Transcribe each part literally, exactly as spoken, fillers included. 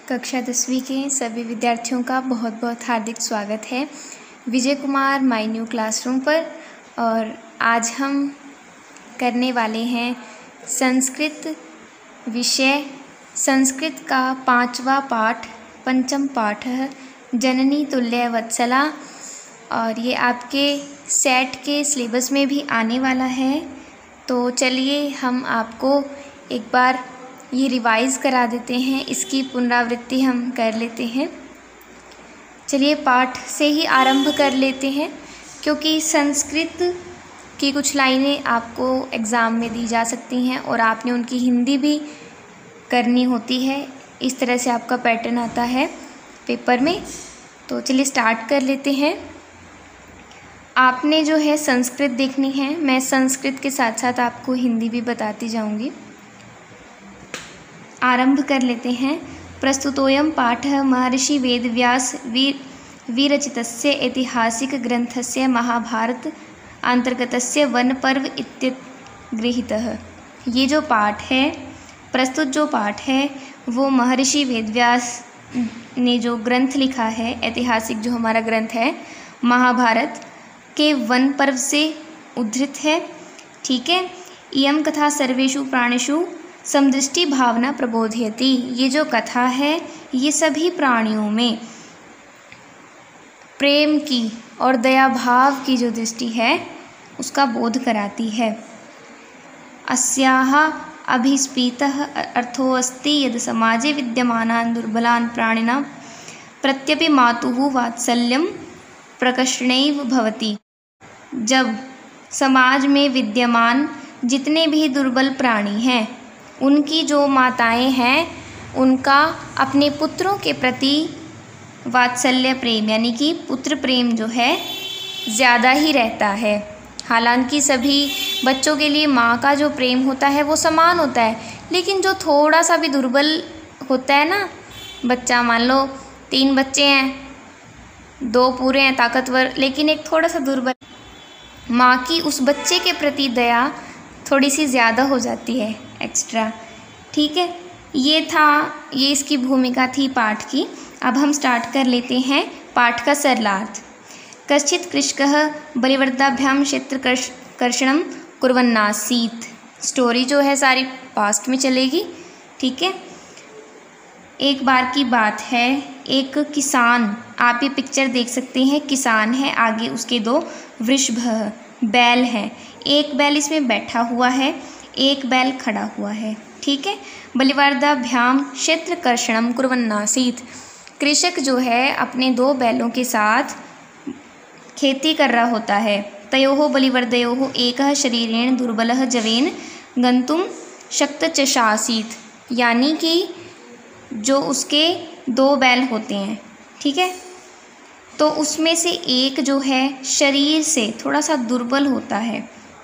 कक्षा दसवीं के सभी विद्यार्थियों का बहुत बहुत हार्दिक स्वागत है Vijay Kumar my new classroom पर। और आज हम करने वाले हैं संस्कृत विषय, संस्कृत का पांचवा पाठ, पंचम पाठ है जननी तुल्य वत्सला। और ये आपके सेट के सिलेबस में भी आने वाला है। तो चलिए हम आपको एक बार ये रिवाइज़ करा देते हैं, इसकी पुनरावृत्ति हम कर लेते हैं। चलिए पाठ से ही आरंभ कर लेते हैं, क्योंकि संस्कृत की कुछ लाइनें आपको एग्ज़ाम में दी जा सकती हैं और आपने उनकी हिंदी भी करनी होती है। इस तरह से आपका पैटर्न आता है पेपर में। तो चलिए स्टार्ट कर लेते हैं। आपने जो है संस्कृत देखनी है, मैं संस्कृत के साथ साथ आपको हिंदी भी बताती जाऊंगी। आरंभ कर लेते हैं। प्रस्तुतोऽयं पाठः महर्षि वेदव्यास विरचितस्य ऐतिहासिकग्रन्थस्य महाभारत अंतर्गतस्य वनपर्व इत्यगृहीतः। ये जो पाठ है, प्रस्तुत जो पाठ है, वो महर्षि वेदव्यास ने जो ग्रंथ लिखा है, ऐतिहासिक जो हमारा ग्रंथ है महाभारत के वन पर्व से उद्धृत है। ठीक है। इयं कथा सर्वेषु प्राणिषु समदृष्टि भावना प्रबोधयति। ये जो कथा है, ये सभी प्राणियों में प्रेम की और दया भाव की जो दृष्टि है उसका बोध कराती है। अस्याः अभिस्पीतः अर्थोऽस्ति यद् समाजे विद्यमानान् दुर्बलान् प्राणिनां प्रत्यपि मातुः वात्सल्यं प्रकर्षणैव भवति। जब समाज में विद्यमान जितने भी दुर्बल प्राणी हैं, उनकी जो माताएं हैं, उनका अपने पुत्रों के प्रति वात्सल्य प्रेम यानी कि पुत्र प्रेम जो है ज़्यादा ही रहता है। हालांकि सभी बच्चों के लिए माँ का जो प्रेम होता है वो समान होता है, लेकिन जो थोड़ा सा भी दुर्बल होता है ना बच्चा, मान लो तीन बच्चे हैं, दो पूरे हैं ताकतवर, लेकिन एक थोड़ा सा दुर्बल, माँ की उस बच्चे के प्रति दया थोड़ी सी ज़्यादा हो जाती है, एक्स्ट्रा। ठीक है, ये था, ये इसकी भूमिका थी पाठ की। अब हम स्टार्ट कर लेते हैं पाठ का सरलार्थ। कश्चित् कृषकः बलिवर्दाभ्यां क्षेत्रकर्षणं कुर्वन्नासीत्। स्टोरी जो है सारी पास्ट में चलेगी। ठीक है। एक बार की बात है, एक किसान, आप ये पिक्चर देख सकते हैं, किसान है, आगे उसके दो वृषभ बैल हैं। एक बैल इसमें बैठा हुआ है, एक बैल खड़ा हुआ है। ठीक है। बलिवर्दाभ्याम क्षेत्रकर्षणं कुर्वन्नासीत्। कृषक जो है अपने दो बैलों के साथ खेती कर रहा होता है। तयोः बलिवर्दयोः एकः शरीरेण दुर्बलः जवेन गन्तुं शक्तचषासीत्। यानी कि जो उसके दो बैल होते हैं, ठीक है, तो उसमें से एक जो है शरीर से थोड़ा सा दुर्बल होता है।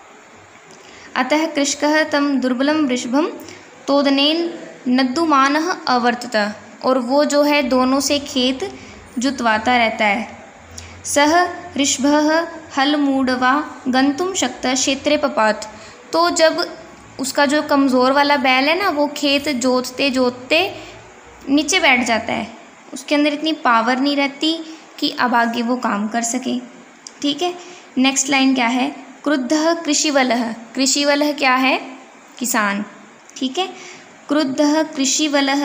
अतः कृषकः तं दुर्बलं वृषभं तोदनेन नद्दुमानः अवर्तत। और वो जो है दोनों से खेत जुतवाता रहता है। सह ऋषभः हलमूढवा गन्तुं शक्तः क्षेत्रे पपात। तो जब उसका जो कमज़ोर वाला बैल है ना, वो खेत जोतते जोतते नीचे बैठ जाता है, उसके अंदर इतनी पावर नहीं रहती कि अब आगे वो काम कर सके। ठीक है। नेक्स्ट लाइन क्या है? क्रुद्धः कृषिवलः। कृषिवलः क्या है? किसान। ठीक है। क्रुद्धः कृषिवलः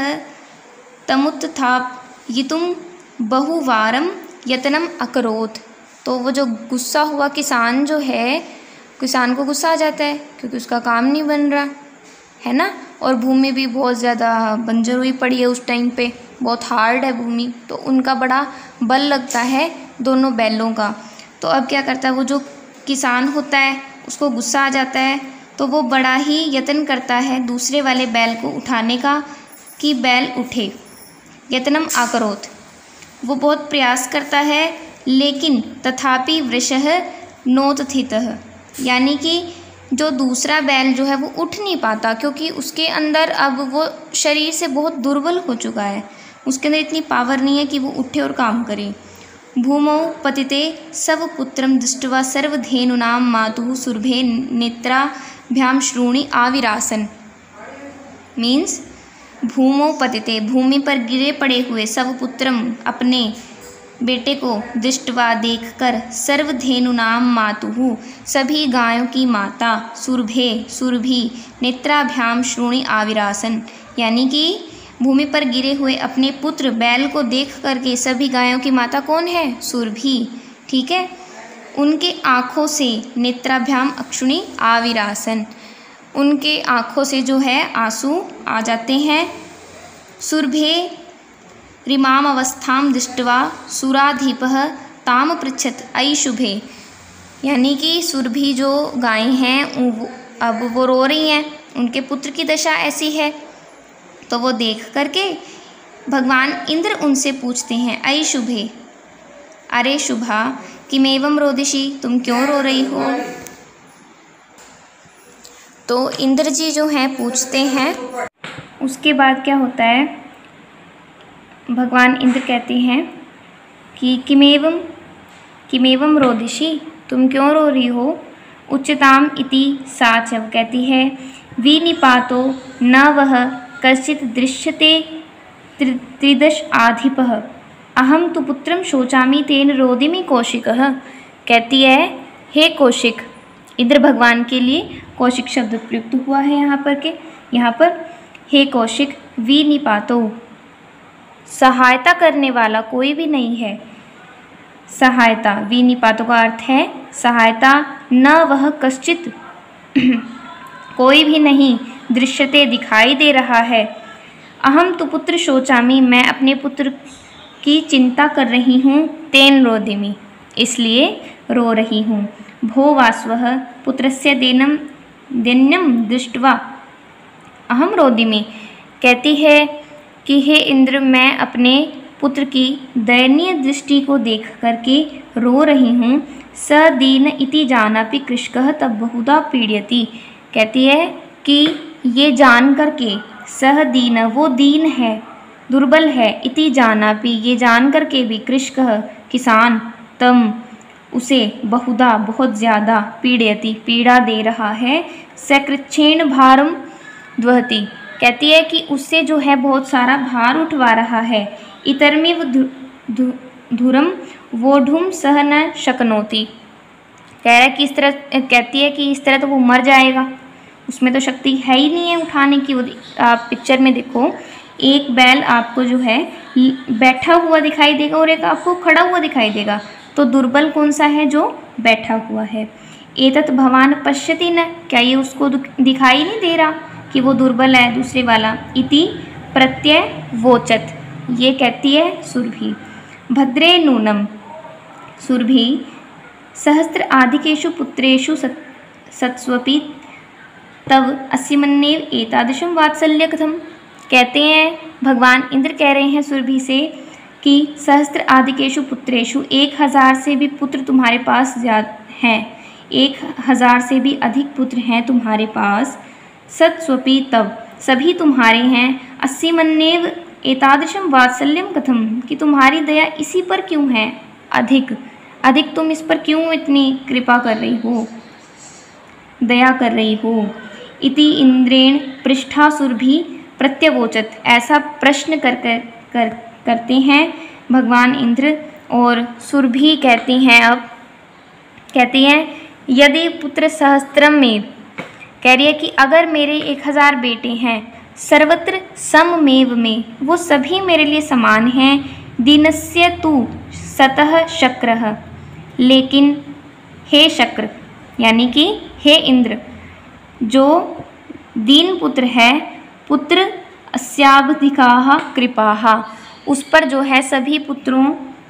तमुत्थापयितुं बहुवारं यत्नम् अकरोत्। तो वो जो गुस्सा हुआ किसान जो है, किसान को गुस्सा आ जाता है क्योंकि उसका काम नहीं बन रहा है ना, और भूमि भी बहुत ज़्यादा बंजर हुई पड़ी है उस टाइम पे, बहुत हार्ड है भूमि, तो उनका बड़ा बल लगता है दोनों बैलों का। तो अब क्या करता है, वो जो किसान होता है उसको गुस्सा आ जाता है, तो वो बड़ा ही यत्न करता है दूसरे वाले बैल को उठाने का कि बैल उठे। यत्नम आकरोत, वो बहुत प्रयास करता है, लेकिन तथापि वृषः नोत्थितः। यानी कि जो दूसरा बैल जो है वो उठ नहीं पाता, क्योंकि उसके अंदर अब वो शरीर से बहुत दुर्बल हो चुका है, उसके अंदर इतनी पावर नहीं है कि वो उठे और काम करे। भूमौ पतिते स्वपुत्रं दृष्ट्वा सर्वधेनूनां मातुः सुरभे नेत्राभ्यां श्रोणी आविरासन। मीन्स भूमौ पतिते, भूमि पर गिरे पड़े हुए सब पुत्रम, अपने बेटे को दृष्टवा देखकर, सर्वधेनुनां मातुः, सभी गायों की माता, सुरभे सुरभि, नेत्राभ्याम श्रोणि आविरासन, यानी कि भूमि पर गिरे हुए अपने पुत्र बैल को देख करके सभी गायों की माता कौन है? सुरभि। ठीक है, उनके आँखों से नेत्राभ्याम अक्षुणी आविरासन, उनके आँखों से जो है आंसू आ जाते हैं। सुरभे रिमाम अवस्थाम दृष्ट्वा सुराधीपः ताम पृच्छत अयि शुभे, यानी कि सुरभि जो गायें हैं अब वो रो रही हैं, उनके पुत्र की दशा ऐसी है। तो वो देख करके भगवान इंद्र उनसे पूछते हैं, अयि शुभे, अरे शुभा, किमेवं रोदिषि, तुम क्यों रो रही हो? तो इंद्र जी जो हैं पूछते हैं। उसके बाद क्या होता है, भगवान इंद्र कहते हैं कि किमेवं किमेवं रोदिषि, तुम क्यों रो रही हो? उच्चताम इति साचव, कहती है विनिपातो न वह कश्चित् दृश्यते त्रिदश आधिपः, अहम तु पुत्रम शोचामि तेन रोदिमि कौशिकः। कहती है हे कौशिक, इंद्र भगवान के लिए कौशिक शब्द प्रयुक्त हुआ है यहाँ पर के यहाँ पर हे कौशिक, विनिपातो, सहायता करने वाला कोई भी नहीं है। सहायता, विनिपातो का अर्थ है सहायता, न वह कश्चित, कोई भी नहीं, दृश्यते, दिखाई दे रहा है, अहम तो पुत्र शोचामी, मैं अपने पुत्र की चिंता कर रही हूँ, तेन रोदिमि, इसलिए रो रही हूँ। भो वास्वः पुत्रस्य देनम दैन्यम दृष्ट्वा अहम रोदिमि, कहती है कि हे इंद्र, मैं अपने पुत्र की दयनीय दृष्टि को देख करके रो रही हूँ। स दीन इति जानापि कृषकः तब बहुधा पीड़यति, कहती है कि ये जान करके, सह दीन, वो दीन है, दुर्बल है, इति जानापि, ये जान करके भी, कृषकः, किसान, तम, उसे, बहुधा, बहुत ज़्यादा, पीड़यति, पीड़ा दे रहा है, सकृच्छेण भारम द्वहति, कहती है कि उससे जो है बहुत सारा भार उठवा रहा है। इतरमिव धुरम वोढुम सह न शक्नोति, कह रहा है कि इस तरह, कहती है कि इस तरह तो वो मर जाएगा, उसमें तो शक्ति है ही नहीं है उठाने की। वो आप पिक्चर में देखो, एक बैल आपको जो है बैठा हुआ दिखाई देगा और एक आपको खड़ा हुआ दिखाई देगा, तो दुर्बल कौन सा है? जो बैठा हुआ है। एतत् भवान पश्यति न, क्या ये उसको दिखाई नहीं दे रहा कि वो दुर्बल है दूसरे वाला? इति प्रत्यय वोचत, ये कहती है सुरभि। भद्रे नूनम, सुरभि सहस्त्र आधिकेषु पुत्रेषु सत् सत्स्वपि तव अस्यमन्येव एतादृशं वात्सल्य कथम, कहते हैं भगवान इंद्र कह रहे हैं सुरभि से कि सहस्त्र आधिकेषु पुत्रेषु, एक हजार से भी पुत्र तुम्हारे पास हैं, एक हजार से भी अधिक पुत्र हैं तुम्हारे पास। सत्स्वपि तव, सभी तुम्हारे हैं। अस्यमन्येव एतादृशं वात्सल्यम कथम, कि तुम्हारी दया इसी पर क्यों है? अधिक अधिक तुम इस पर क्यों इतनी कृपा कर रही हो, दया कर रही हो? इति इंद्रेण पृष्ठा सुरभि प्रत्यवोचत, ऐसा प्रश्न कर कर, कर करते हैं भगवान इंद्र, और सुरभि कहती हैं, अब कहती हैं यदि पुत्र सहस्त्रम में, कह रही है कि अगर मेरे एक हजार बेटे हैं, सर्वत्र सममेव में, वो सभी मेरे लिए समान हैं। दीनस्य तु सतः शक्रः, लेकिन हे शक्र, यानी कि हे इंद्र, जो दीन पुत्र है, पुत्र अस्यावधिकाः कृपाः, उस पर जो है सभी पुत्रों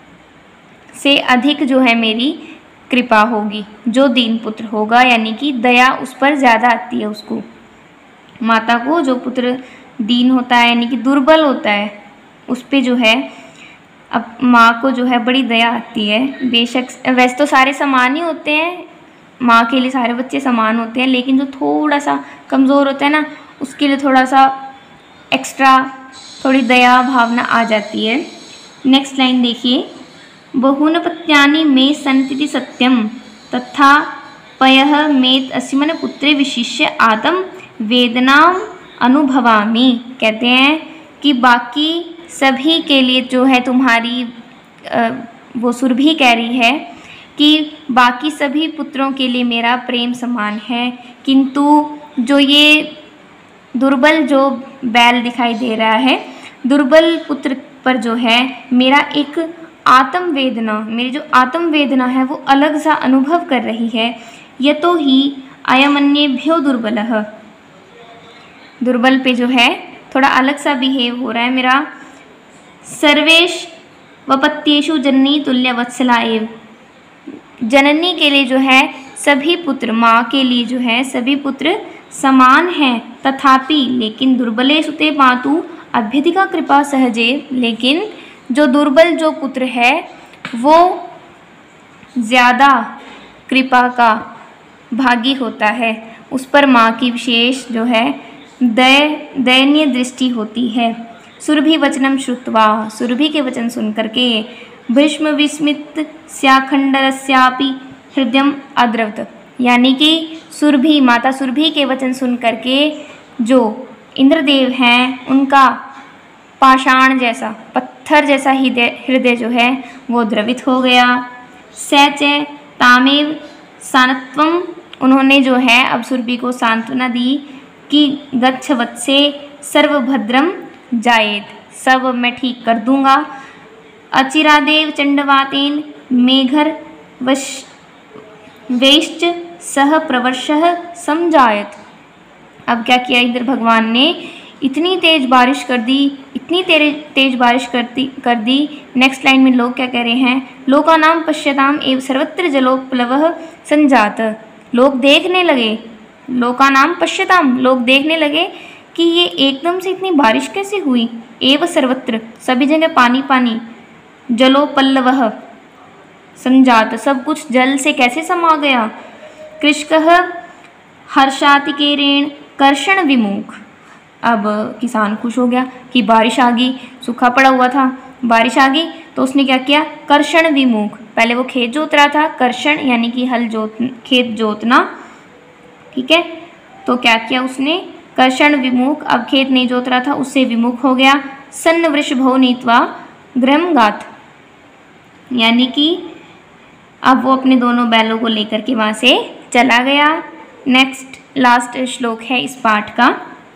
से अधिक जो है मेरी कृपा होगी। जो दीन पुत्र होगा, यानी कि दया उस पर ज़्यादा आती है उसको, माता को। जो पुत्र दीन होता है यानी कि दुर्बल होता है, उस पर जो है अब माँ को जो है बड़ी दया आती है। बेशक वैसे तो सारे समान ही होते हैं, माँ के लिए सारे बच्चे समान होते हैं, लेकिन जो थोड़ा सा कमज़ोर होता है ना, उसके लिए थोड़ा सा एक्स्ट्रा थोड़ी दया भावना आ जाती है। नेक्स्ट लाइन देखिए, बहून पत्यानि मे सन्तीति सत्यम तथा पयः मेत अस्मिन् पुत्रे विशिष्य आत्म वेदनां अनुभवामि, कहते हैं कि बाकी सभी के लिए जो है तुम्हारी आ, वो सुरभि कह रही है कि बाकी सभी पुत्रों के लिए मेरा प्रेम समान है, किंतु जो ये दुर्बल जो बैल दिखाई दे रहा है, दुर्बल पुत्र पर जो है मेरा एक आत्म वेदना, मेरी जो आत्म वेदना है वो अलग सा अनुभव कर रही है। यतो ही अयमन्येभ्यो दुर्बलः, दुर्बल पे जो है थोड़ा अलग सा बिहेव हो रहा है मेरा। सर्वेश वपत्येषु जननी तुल्य वत्सला एव, जननी के लिए जो है सभी पुत्र, माँ के लिए जो है सभी पुत्र समान हैं। तथापि लेकिन दुर्बले सुते पातु अभ्यधिका कृपा सहजेव, लेकिन जो दुर्बल जो पुत्र है वो ज़्यादा कृपा का भागी होता है, उस पर माँ की विशेष जो है दय दयनीय दृष्टि होती है। सुरभि वचनम श्रुत्वा, सुरभि के वचन सुन करके भीष्म विस्मित स्याखंडरस्यापि हृदयम अद्रवत, यानी कि सुरभि, माता सुरभि के वचन सुन करके जो इंद्रदेव हैं उनका पाषाण जैसा, पत्थर जैसा हृदय हृदय जो है वो द्रवित हो गया। सच तामेव सानत्वम, उन्होंने जो है अब सुरभि को सांत्वना दी कि गच्छ वत्से सर्वभद्रम जायेत, सब मैं ठीक कर दूंगा। अचिरादेव चंडवातेन मेघर वश वेश्च सह प्रवर्षः समजायत, अब क्या किया इंद्र भगवान ने, इतनी तेज बारिश कर दी, इतनी तेरे तेज बारिश करती कर दी। नेक्स्ट लाइन में लोग क्या कह रहे हैं, लोकानाम पश्यताम एव सर्वत्र जलोप्लवः संजात, लोग देखने लगे, लोकानाम पश्यताम, लोग देखने लगे कि ये एकदम से इतनी बारिश कैसे हुई। एव सर्वत्र, सभी जगह पानी पानी, जलोपल्लवः संजात, सब कुछ जल से कैसे समा गया। कृषकः हर्षातिकेरेण कर्षण विमुख, अब किसान खुश हो गया कि बारिश आ गई, सूखा पड़ा हुआ था, बारिश आ गई तो उसने क्या किया, कर्षण विमुख, पहले वो खेत जोत रहा था, कर्षण यानी कि हल जोत, खेत जोतना, ठीक है, तो क्या किया उसने, कर्षण विमुख, अब खेत नहीं जोत रहा था उससे विमुख हो गया। सन्न वृषभो नीत्वा गृहम गात, यानी कि अब वो अपने दोनों बैलों को लेकर के वहाँ से चला गया। नेक्स्ट लास्ट श्लोक है इस पाठ का,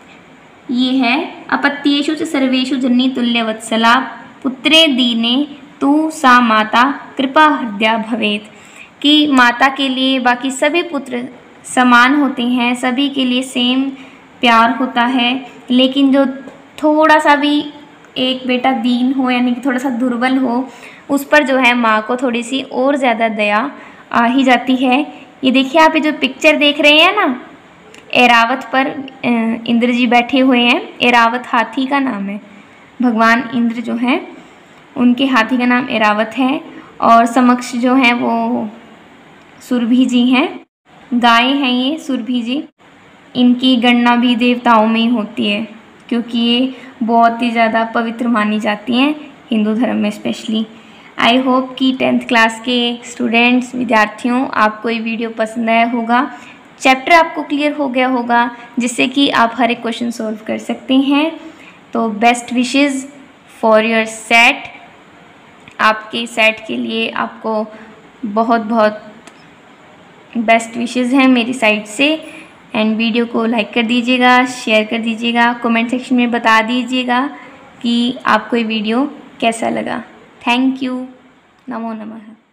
ये है अपत्येषु च सर्वेषु जननी तुल्य वत्सला पुत्रे दीने तू सा माता कृपा हृदया भवेत, कि माता के लिए बाकी सभी पुत्र समान होते हैं, सभी के लिए सेम प्यार होता है, लेकिन जो थोड़ा सा भी एक बेटा दीन हो यानी कि थोड़ा सा दुर्बल हो, उस पर जो है माँ को थोड़ी सी और ज़्यादा दया आ ही जाती है। ये देखिए आप ये जो पिक्चर देख रहे हैं ना, एरावत पर इंद्र जी बैठे हुए हैं, एरावत हाथी का नाम है, भगवान इंद्र जो हैं उनके हाथी का नाम एरावत है, और समक्ष जो हैं वो सुरभि जी हैं, गाय हैं ये सुरभि जी, इनकी गणना भी देवताओं में ही होती है क्योंकि ये बहुत ही ज़्यादा पवित्र मानी जाती हैं हिंदू धर्म में स्पेशली। आई होप कि टेंथ क्लास के स्टूडेंट्स, विद्यार्थियों, आपको ये वीडियो पसंद आया होगा, चैप्टर आपको क्लियर हो गया होगा, जिससे कि आप हर एक क्वेश्चन सॉल्व कर सकते हैं। तो best wishes for your set, आपके सेट के लिए आपको बहुत बहुत बेस्ट विशेज़ हैं मेरी साइड से। एंड वीडियो को लाइक कर दीजिएगा, शेयर कर दीजिएगा, कमेंट सेक्शन में बता दीजिएगा कि आपको ये वीडियो कैसा लगा। Thank you. नमो नमः।